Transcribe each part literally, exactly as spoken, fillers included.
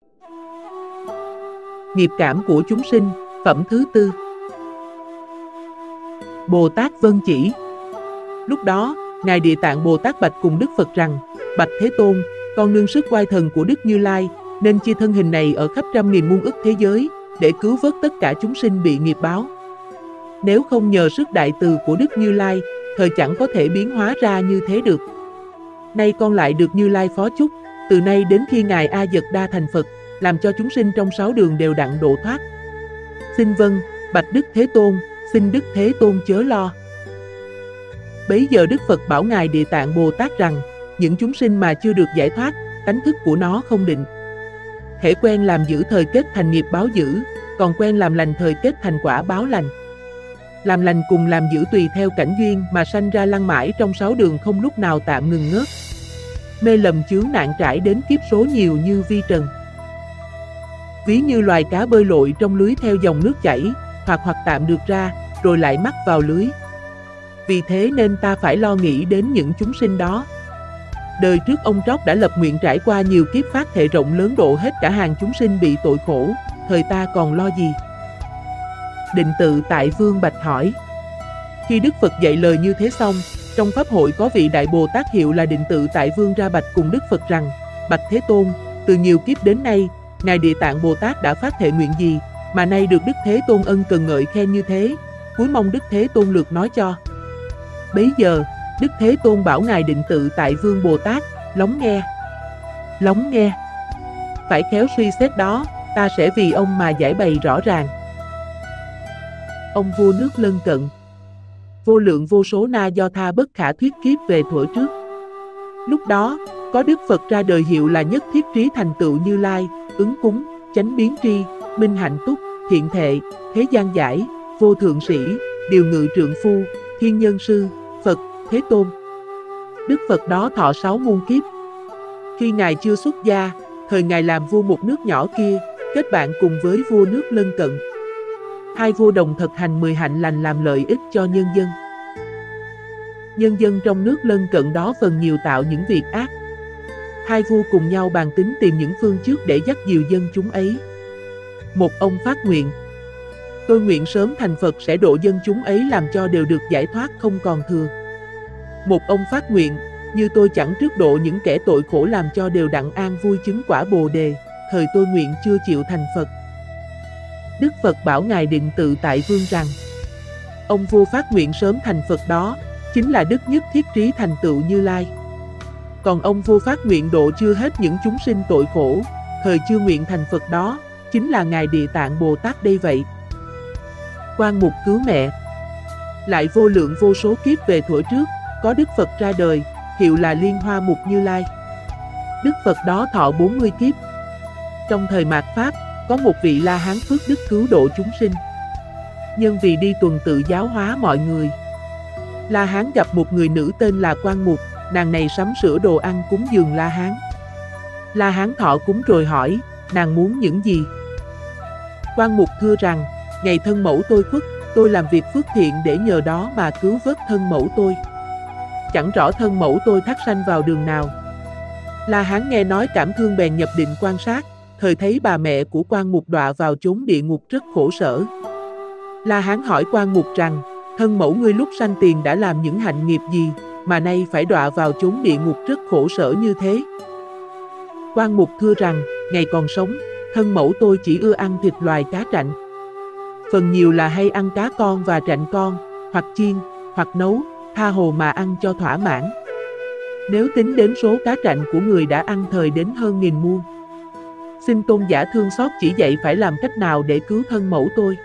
Nghiệp cảm của chúng sinh, phẩm thứ tư. Bồ Tát vân chỉ. Lúc đó, Ngài Địa Tạng Bồ Tát bạch cùng Đức Phật rằng: Bạch Thế Tôn, con nương sức oai thần của Đức Như Lai, nên chia thân hình này ở khắp trăm nghìn muôn ức thế giới, để cứu vớt tất cả chúng sinh bị nghiệp báo. Nếu không nhờ sức đại từ của Đức Như Lai, thời chẳng có thể biến hóa ra như thế được. Nay con lại được Như Lai phó chúc, từ nay đến khi Ngài A Dật Đa thành Phật, làm cho chúng sinh trong sáu đường đều đặng độ thoát. Xin vâng, bạch Đức Thế Tôn, xin Đức Thế Tôn chớ lo. Bấy giờ Đức Phật bảo Ngài Địa Tạng Bồ Tát rằng: những chúng sinh mà chưa được giải thoát, tánh thức của nó không định. Thể quen làm giữ thời kết thành nghiệp báo dữ, còn quen làm lành thời kết thành quả báo lành. Làm lành cùng làm giữ tùy theo cảnh duyên mà sanh ra lăn mãi trong sáu đường không lúc nào tạm ngừng ngớt. Mê lầm chướng nạn trải đến kiếp số nhiều như vi trần. Ví như loài cá bơi lội trong lưới theo dòng nước chảy, hoặc hoặc tạm được ra, rồi lại mắc vào lưới. Vì thế nên ta phải lo nghĩ đến những chúng sinh đó. Đời trước ông Tróc đã lập nguyện trải qua nhiều kiếp phát thệ rộng lớn độ hết cả hàng chúng sinh bị tội khổ, thời ta còn lo gì? Định Tự Tại Vương bạch hỏi. Khi Đức Phật dạy lời như thế xong, trong pháp hội có vị Đại Bồ Tát hiệu là Định Tự Tại Vương ra bạch cùng Đức Phật rằng: Bạch Thế Tôn, từ nhiều kiếp đến nay, Ngài Địa Tạng Bồ Tát đã phát thệ nguyện gì, mà nay được Đức Thế Tôn ân cần ngợi khen như thế, cuối mong Đức Thế Tôn lược nói cho. Bấy giờ, Đức Thế Tôn bảo Ngài Định Tự Tại Vương Bồ Tát: Lóng nghe. Lóng nghe. Phải khéo suy xét đó, ta sẽ vì ông mà giải bày rõ ràng. Ông vua nước lân cận. Vô lượng vô số na do tha bất khả thuyết kiếp về thuở trước. Lúc đó, có Đức Phật ra đời hiệu là Nhất Thiết Trí Thành Tựu Như Lai, ứng cúng, chánh biến tri, minh hạnh túc, thiện thệ, thế gian giải, vô thượng sĩ, điều ngự trượng phu, thiên nhân sư, Phật, Thế Tôn. Đức Phật đó thọ sáu muôn kiếp. Khi Ngài chưa xuất gia, thời Ngài làm vua một nước nhỏ kia, kết bạn cùng với vua nước lân cận. Hai vua đồng thực hành mười hạnh lành làm lợi ích cho nhân dân. Nhân dân trong nước lân cận đó phần nhiều tạo những việc ác. Hai vua cùng nhau bàn tính tìm những phương trước để dắt dìu dân chúng ấy. Một ông phát nguyện: tôi nguyện sớm thành Phật sẽ độ dân chúng ấy làm cho đều được giải thoát không còn thừa. Một ông phát nguyện: như tôi chẳng trước độ những kẻ tội khổ làm cho đều đặng an vui chứng quả Bồ Đề, thời tôi nguyện chưa chịu thành Phật. Đức Phật bảo Ngài Định Tự Tại Vương rằng: ông vua phát nguyện sớm thành Phật đó, chính là Đức Nhất Thiết Trí Thành Tựu Như Lai. Còn ông vua phát nguyện độ chưa hết những chúng sinh tội khổ, thời chưa nguyện thành Phật đó, chính là Ngài Địa Tạng Bồ Tát đây vậy. Quan Mục cứu mẹ. Lại vô lượng vô số kiếp về thuở trước, có Đức Phật ra đời, hiệu là Liên Hoa Mục Như Lai. Đức Phật đó thọ bốn mươi kiếp. Trong thời mạt Pháp, có một vị La Hán phước đức cứu độ chúng sinh. Nhân vì đi tuần tự giáo hóa mọi người, La Hán gặp một người nữ tên là Quan Mục, nàng này sắm sửa đồ ăn cúng dường La Hán. La Hán thọ cúng rồi hỏi, nàng muốn những gì? Quan Mục thưa rằng, ngày thân mẫu tôi khuất, tôi làm việc phước thiện để nhờ đó mà cứu vớt thân mẫu tôi. Chẳng rõ thân mẫu tôi thác sanh vào đường nào. La Hán nghe nói cảm thương bèn nhập định quan sát, thời thấy bà mẹ của Quan Mục đọa vào chốn địa ngục rất khổ sở. La Hán hỏi Quan Mục rằng, thân mẫu ngươi lúc sanh tiền đã làm những hạnh nghiệp gì, mà nay phải đọa vào chốn địa ngục rất khổ sở như thế? Quan Mục thưa rằng, ngày còn sống, thân mẫu tôi chỉ ưa ăn thịt loài cá trạnh. Phần nhiều là hay ăn cá con và trạnh con, hoặc chiên, hoặc nấu, tha hồ mà ăn cho thỏa mãn. Nếu tính đến số cá trạnh của người đã ăn thời đến hơn nghìn muôn. Xin tôn giả thương xót chỉ dạy phải làm cách nào để cứu thân mẫu tôi.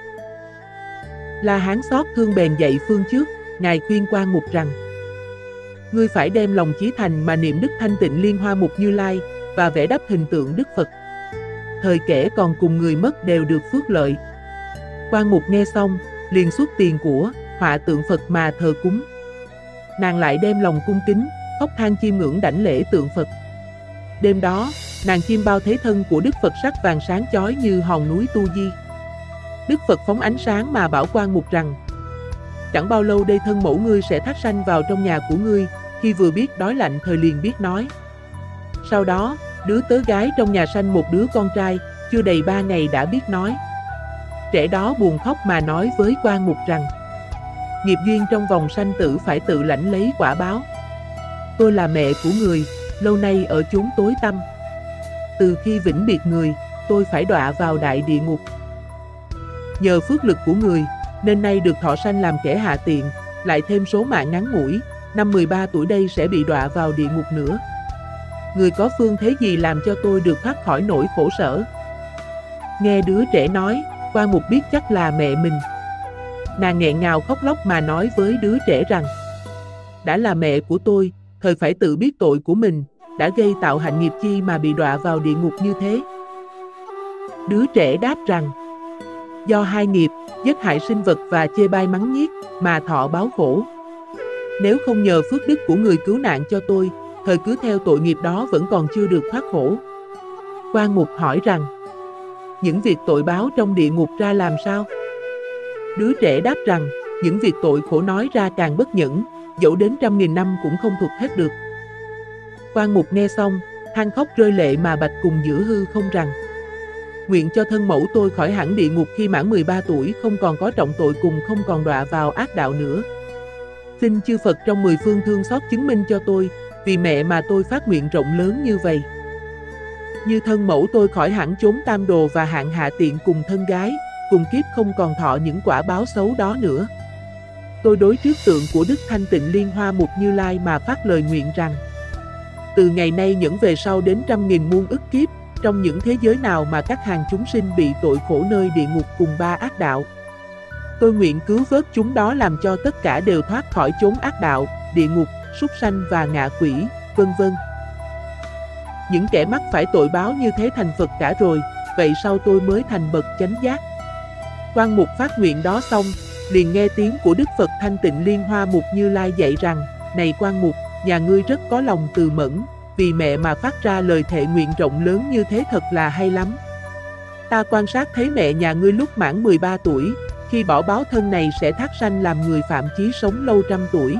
La Hán xót thương bèn dạy phương trước, ngài khuyên Quan Mục rằng, ngươi phải đem lòng chí thành mà niệm đức thanh tịnh Liên Hoa Mục Như Lai, và vẽ đắp hình tượng Đức Phật. Thời kẻ còn cùng người mất đều được phước lợi. Quan Mục nghe xong, liền xuất tiền của, họa tượng Phật mà thờ cúng. Nàng lại đem lòng cung kính, khóc than chiêm ngưỡng đảnh lễ tượng Phật. Đêm đó, nàng chiêm bao thế thân của Đức Phật sắc vàng sáng chói như hòn núi Tu Di. Đức Phật phóng ánh sáng mà bảo Quan Mục rằng, chẳng bao lâu đây thân mẫu ngươi sẽ thác sanh vào trong nhà của ngươi, khi vừa biết đói lạnh thời liền biết nói. Sau đó, Đứa tớ gái trong nhà sanh một đứa con trai, chưa đầy ba ngày đã biết nói. Trẻ đó buồn khóc mà nói với Quan Mục rằng: nghiệp duyên trong vòng sanh tử phải tự lãnh lấy quả báo. Tôi là mẹ của người, lâu nay ở chốn tối tăm. Từ khi vĩnh biệt người, tôi phải đọa vào đại địa ngục. Nhờ phước lực của người, nên nay được thọ sanh làm kẻ hạ tiện, lại thêm số mạng ngắn ngủi, năm mười ba tuổi đây sẽ bị đọa vào địa ngục nữa. Người có phương thế gì làm cho tôi được thoát khỏi nỗi khổ sở? Nghe đứa trẻ nói, Quan Mục biết chắc là mẹ mình. Nàng nghẹn ngào khóc lóc mà nói với đứa trẻ rằng: đã là mẹ của tôi, thời phải tự biết tội của mình, đã gây tạo hạnh nghiệp chi mà bị đọa vào địa ngục như thế. Đứa trẻ đáp rằng: do hai nghiệp, giết hại sinh vật và chê bai mắng nhiếc, mà thọ báo khổ. Nếu không nhờ phước đức của người cứu nạn cho tôi, thời cứ theo tội nghiệp đó vẫn còn chưa được thoát khổ. Quan Mục hỏi rằng: những việc tội báo trong địa ngục ra làm sao? Đứa trẻ đáp rằng: những việc tội khổ nói ra càng bất nhẫn, dẫu đến trăm nghìn năm cũng không thuật hết được. Quan Mục nghe xong, than khóc rơi lệ mà bạch cùng giữa hư không rằng: nguyện cho thân mẫu tôi khỏi hẳn địa ngục khi mãn mười ba tuổi, không còn có trọng tội cùng không còn đọa vào ác đạo nữa. Xin chư Phật trong mười phương thương xót chứng minh cho tôi, vì mẹ mà tôi phát nguyện rộng lớn như vậy. Như thân mẫu tôi khỏi hẳn chốn tam đồ và hạng hạ tiện cùng thân gái, cùng kiếp không còn thọ những quả báo xấu đó nữa. Tôi đối trước tượng của Đức Thanh Tịnh Liên Hoa Mục Như Lai mà phát lời nguyện rằng: từ ngày nay những về sau đến trăm nghìn muôn ức kiếp, trong những thế giới nào mà các hàng chúng sinh bị tội khổ nơi địa ngục cùng ba ác đạo, tôi nguyện cứu vớt chúng đó làm cho tất cả đều thoát khỏi chốn ác đạo, địa ngục, súc sanh và ngạ quỷ, vân vân. Những kẻ mắc phải tội báo như thế thành Phật cả rồi, vậy sau tôi mới thành bậc chánh giác. Quan Mục phát nguyện đó xong, liền nghe tiếng của Đức Phật Thanh Tịnh Liên Hoa Mục Như Lai dạy rằng: này Quan Mục, nhà ngươi rất có lòng từ mẫn, vì mẹ mà phát ra lời thệ nguyện rộng lớn như thế thật là hay lắm. Ta quan sát thấy mẹ nhà ngươi lúc mãn mười ba tuổi, khi bỏ báo thân này sẽ thác sanh làm người phạm chí sống lâu trăm tuổi.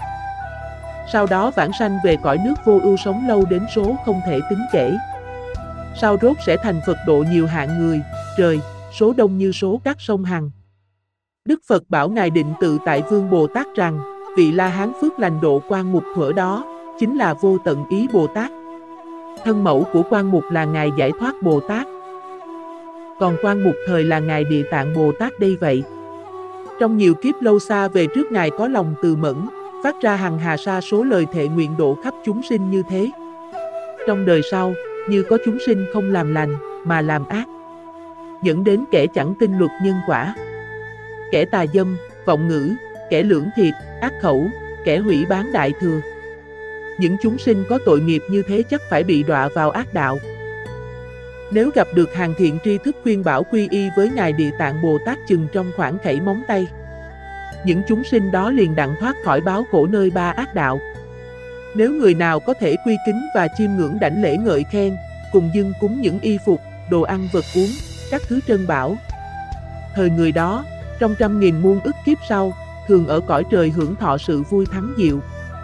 Sau đó vãng sanh về cõi nước vô ưu sống lâu đến số không thể tính kể. Sau rốt sẽ thành Phật độ nhiều hạng người, trời, số đông như số các sông Hằng. Đức Phật bảo Ngài Định Tự Tại Vương Bồ Tát rằng: vị La Hán phước lành độ Quan Mục thuở đó, chính là Vô Tận Ý Bồ Tát. Thân mẫu của Quan Mục là Ngài Giải Thoát Bồ Tát. Còn Quan Mục thời là Ngài Địa Tạng Bồ Tát đây vậy. Trong nhiều kiếp lâu xa về trước, Ngài có lòng từ mẫn, phát ra hằng hà sa số lời thệ nguyện độ khắp chúng sinh như thế. Trong đời sau, như có chúng sinh không làm lành, mà làm ác, dẫn đến kẻ chẳng tin luật nhân quả, kẻ tà dâm, vọng ngữ, kẻ lưỡng thiệt, ác khẩu, kẻ hủy bán đại thừa. Những chúng sinh có tội nghiệp như thế chắc phải bị đọa vào ác đạo. Nếu gặp được hàng thiện tri thức khuyên bảo quy y với Ngài Địa Tạng Bồ Tát chừng trong khoảng khẩy móng tay, những chúng sinh đó liền đặng thoát khỏi báo khổ nơi ba ác đạo. Nếu người nào có thể quy kính và chiêm ngưỡng đảnh lễ ngợi khen, cùng dâng cúng những y phục, đồ ăn vật uống, các thứ trân bảo, thời người đó, trong trăm nghìn muôn ức kiếp sau, thường ở cõi trời hưởng thọ sự vui thắng diệu.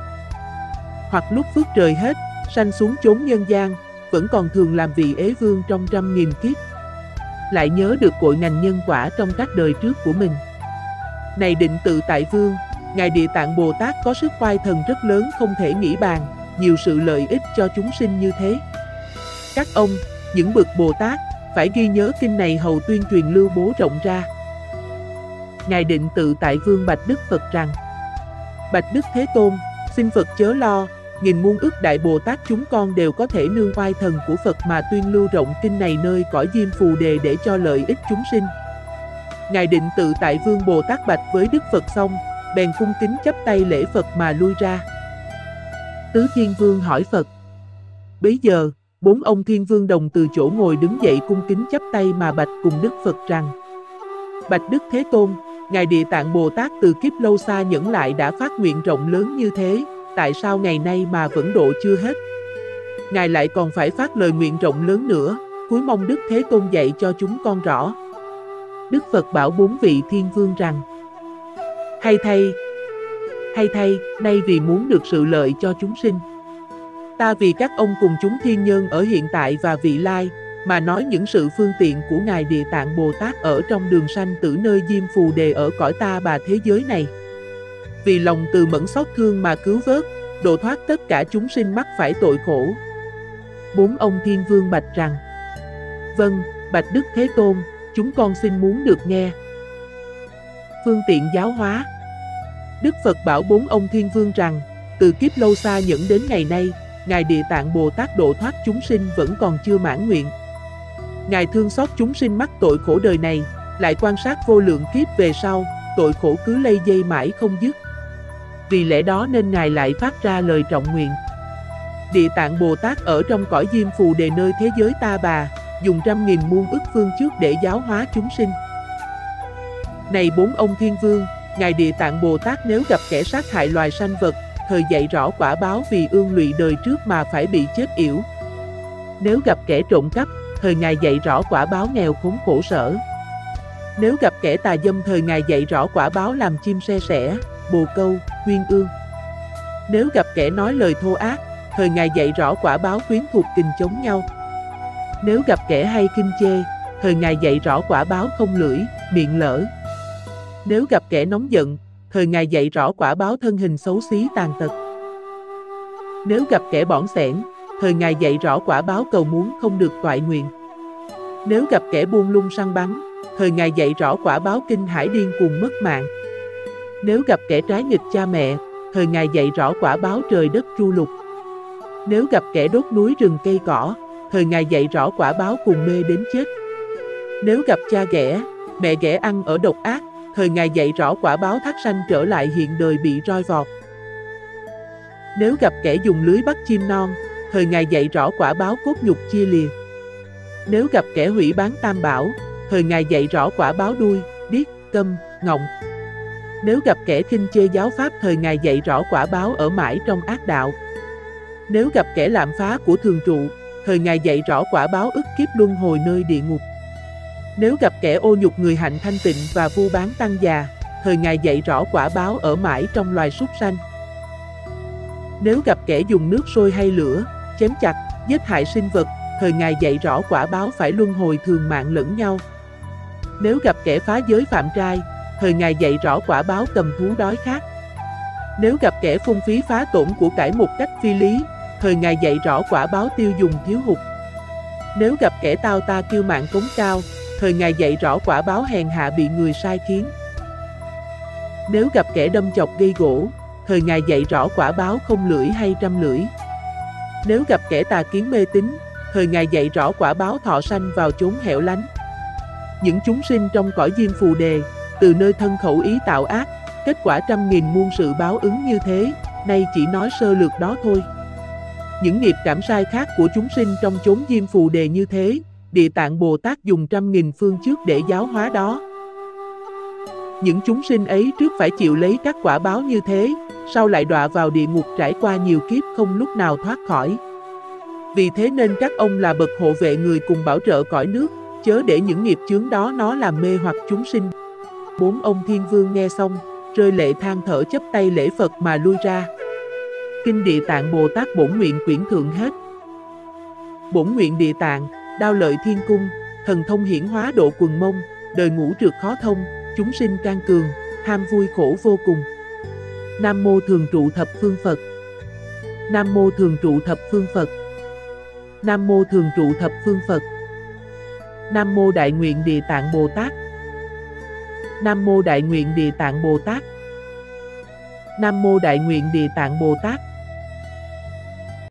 Hoặc lúc phước trời hết, sanh xuống chốn nhân gian, vẫn còn thường làm vị ế vương trong trăm nghìn kiếp, lại nhớ được cội ngành nhân quả trong các đời trước của mình. Này Định Tự Tại Vương, Ngài Địa Tạng Bồ Tát có sức oai thần rất lớn không thể nghĩ bàn, nhiều sự lợi ích cho chúng sinh như thế. Các ông, những bậc Bồ Tát, phải ghi nhớ kinh này hầu tuyên truyền lưu bố rộng ra. Ngài Định Tự Tại Vương bạch Đức Phật rằng: bạch Đức Thế Tôn, xin Phật chớ lo, nghìn muôn ức đại Bồ Tát chúng con đều có thể nương oai thần của Phật mà tuyên lưu rộng kinh này nơi cõi Diêm Phù Đề để cho lợi ích chúng sinh. Ngài Định Tự Tại Vương Bồ Tát bạch với Đức Phật xong, bèn cung kính chắp tay lễ Phật mà lui ra. Tứ Thiên Vương hỏi Phật. Bấy giờ, bốn ông Thiên Vương đồng từ chỗ ngồi đứng dậy cung kính chắp tay mà bạch cùng Đức Phật rằng: bạch Đức Thế Tôn, Ngài Địa Tạng Bồ Tát từ kiếp lâu xa nhẫn lại đã phát nguyện rộng lớn như thế, tại sao ngày nay mà vẫn độ chưa hết? Ngài lại còn phải phát lời nguyện rộng lớn nữa, cúi mong Đức Thế Tôn dạy cho chúng con rõ. Đức Phật bảo bốn vị Thiên Vương rằng: hay thay, hay thay, nay vì muốn được sự lợi cho chúng sinh, Ta vì các ông cùng chúng thiên nhân ở hiện tại và vị lai, mà nói những sự phương tiện của Ngài Địa Tạng Bồ Tát ở trong đường sanh tử nơi Diêm Phù Đề ở cõi ta bà thế giới này. Vì lòng từ mẫn xót thương mà cứu vớt, độ thoát tất cả chúng sinh mắc phải tội khổ. Bốn ông thiên vương bạch rằng: Vâng, bạch Đức Thế Tôn, chúng con xin muốn được nghe. Phương tiện giáo hóa. Đức Phật bảo bốn ông thiên vương rằng, từ kiếp lâu xa nhẫn đến ngày nay, Ngài Địa Tạng Bồ Tát độ thoát chúng sinh vẫn còn chưa mãn nguyện. Ngài thương xót chúng sinh mắc tội khổ đời này, lại quan sát vô lượng kiếp về sau, tội khổ cứ lây dây mãi không dứt. Vì lẽ đó nên Ngài lại phát ra lời trọng nguyện. Địa Tạng Bồ Tát ở trong cõi Diêm Phù Đề nơi thế giới ta bà, dùng trăm nghìn muôn ức phương trước để giáo hóa chúng sinh. Này bốn ông thiên vương, Ngài Địa Tạng Bồ Tát nếu gặp kẻ sát hại loài sanh vật, thời dạy rõ quả báo vì ương lụy đời trước mà phải bị chết yểu. Nếu gặp kẻ trộm cắp, thời Ngài dạy rõ quả báo nghèo khốn khổ sở. Nếu gặp kẻ tà dâm, thời Ngài dạy rõ quả báo làm chim se sẻ, bồ câu, uyên ương. Nếu gặp kẻ nói lời thô ác, thời Ngài dạy rõ quả báo quyến thuộc kình chống nhau. Nếu gặp kẻ hay khinh chê, thời Ngài dạy rõ quả báo không lưỡi, miệng lỡ. Nếu gặp kẻ nóng giận, thời Ngài dạy rõ quả báo thân hình xấu xí tàn tật. Nếu gặp kẻ bỏng xẻn, thời Ngài dạy rõ quả báo cầu muốn không được toại nguyện. Nếu gặp kẻ buông lung săn bắn, thời Ngài dạy rõ quả báo kinh hải điên cuồng mất mạng. Nếu gặp kẻ trái nghịch cha mẹ, thời Ngài dạy rõ quả báo trời đất tru lục. Nếu gặp kẻ đốt núi rừng cây cỏ, thời Ngài dạy rõ quả báo cùng mê đến chết. Nếu gặp cha ghẻ, mẹ ghẻ ăn ở độc ác, thời Ngài dạy rõ quả báo thác sanh trở lại hiện đời bị roi vọt. Nếu gặp kẻ dùng lưới bắt chim non, thời Ngài dạy rõ quả báo cốt nhục chia lìa. Nếu gặp kẻ hủy bán tam bảo, thời Ngài dạy rõ quả báo đuôi, điếc, câm, ngọng. Nếu gặp kẻ khinh chê giáo pháp, thời Ngài dạy rõ quả báo ở mãi trong ác đạo. Nếu gặp kẻ lạm phá của thường trụ, thời Ngài dạy rõ quả báo ức kiếp luân hồi nơi địa ngục. Nếu gặp kẻ ô nhục người hạnh thanh tịnh và vu bán tăng già, thời Ngài dạy rõ quả báo ở mãi trong loài súc sanh. Nếu gặp kẻ dùng nước sôi hay lửa, chém chặt, giết hại sinh vật, thời Ngài dạy rõ quả báo phải luân hồi thường mạng lẫn nhau. Nếu gặp kẻ phá giới phạm trai, thời Ngài dạy rõ quả báo cầm thú đói khát. Nếu gặp kẻ phung phí phá tổn của cải một cách phi lý, thời Ngài dạy rõ quả báo tiêu dùng thiếu hụt. Nếu gặp kẻ tao ta kiêu mạn cống cao, thời Ngài dạy rõ quả báo hèn hạ bị người sai khiến. Nếu gặp kẻ đâm chọc gây gỗ, thời Ngài dạy rõ quả báo không lưỡi hay trăm lưỡi. Nếu gặp kẻ tà kiến mê tín, thời Ngài dạy rõ quả báo thọ sanh vào chốn hẻo lánh. Những chúng sinh trong cõi Diêm Phù Đề, từ nơi thân khẩu ý tạo ác, kết quả trăm nghìn muôn sự báo ứng như thế, nay chỉ nói sơ lược đó thôi. Những nghiệp cảm sai khác của chúng sinh trong chốn Diêm Phù Đề như thế, Địa Tạng Bồ Tát dùng trăm nghìn phương trước để giáo hóa đó. Những chúng sinh ấy trước phải chịu lấy các quả báo như thế, sau lại đọa vào địa ngục trải qua nhiều kiếp không lúc nào thoát khỏi. Vì thế nên các ông là bậc hộ vệ người cùng bảo trợ cõi nước, chớ để những nghiệp chướng đó nó làm mê hoặc chúng sinh. Bốn ông thiên vương nghe xong, rơi lệ than thở chắp tay lễ Phật mà lui ra. Kinh Địa Tạng Bồ Tát Bổn Nguyện quyển thượng hết. Bổn nguyện Địa Tạng, đao lợi thiên cung, thần thông hiển hóa độ quần mông, đời ngũ trượt khó thông, chúng sinh can cường, ham vui khổ vô cùng. Nam mô thường trụ thập phương Phật. Nam mô thường trụ thập phương Phật. Nam mô thường trụ thập phương Phật. Nam mô đại nguyện Địa Tạng Bồ Tát. Nam mô đại nguyện Địa Tạng Bồ Tát. Nam mô đại nguyện Địa Tạng Bồ Tát.